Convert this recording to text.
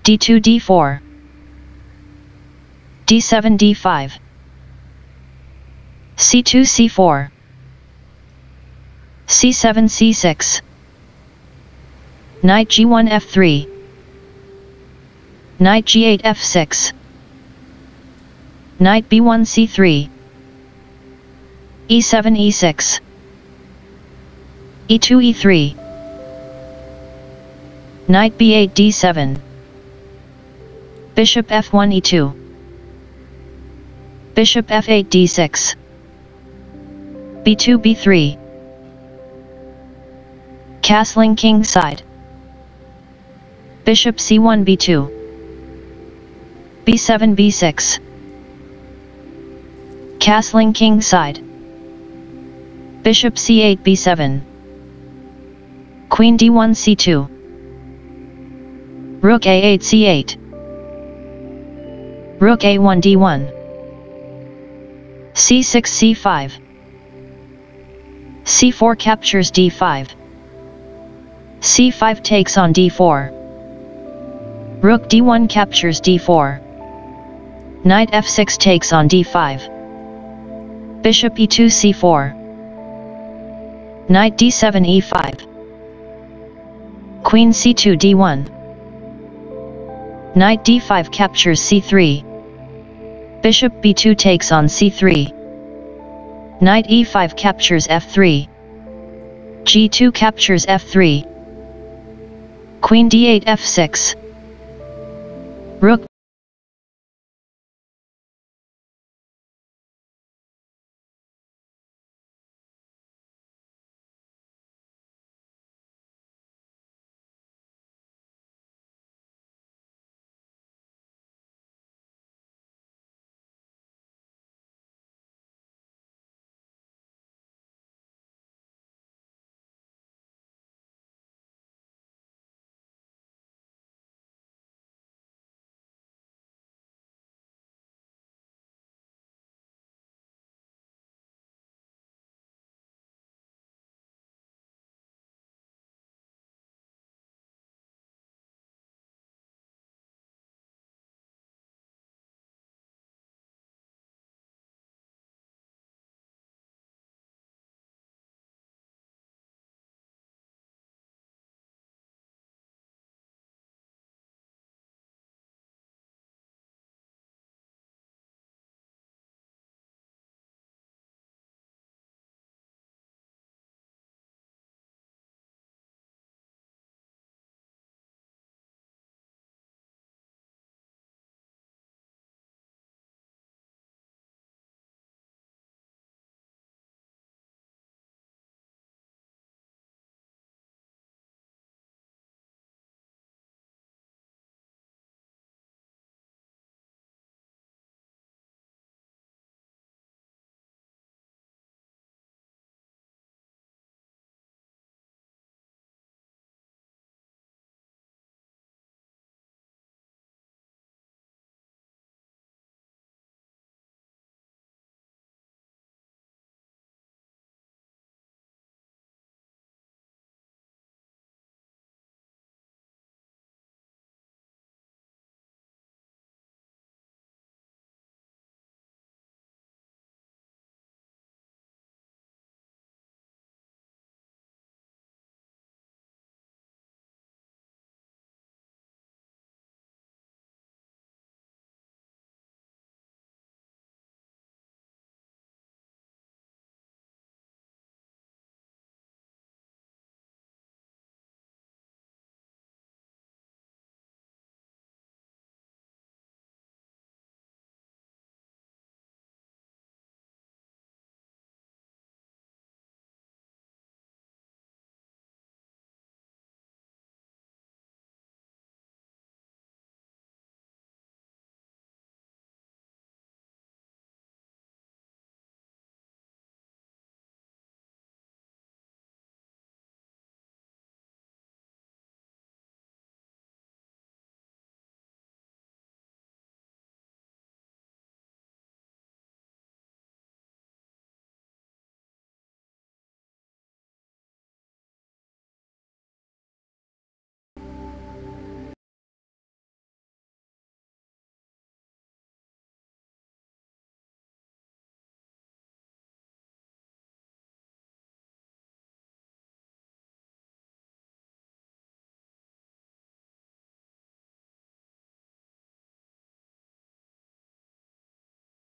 d2 d4 d7 d5 c2 c4 c7 c6 knight g1 f3 knight g8 f6 knight b1 c3 e7 e6 e2 e3 knight b8 d7 bishop f1 e2 bishop f8 d6 b2 b3 castling king side bishop c1 b2 b7 b6 castling king side bishop c8 b7 queen d1 c2 rook a8 c8 rook a1 d1 c6 c5 c4 captures d5 c5 takes on d4 rook d1 captures d4 knight f6 takes on d5 bishop e2 c4 knight d7 e5 queen c2 d1 knight d5 captures c3 bishop b2 takes on c3 knight e5 captures f3 g2 captures f3 queen d8 f6 rook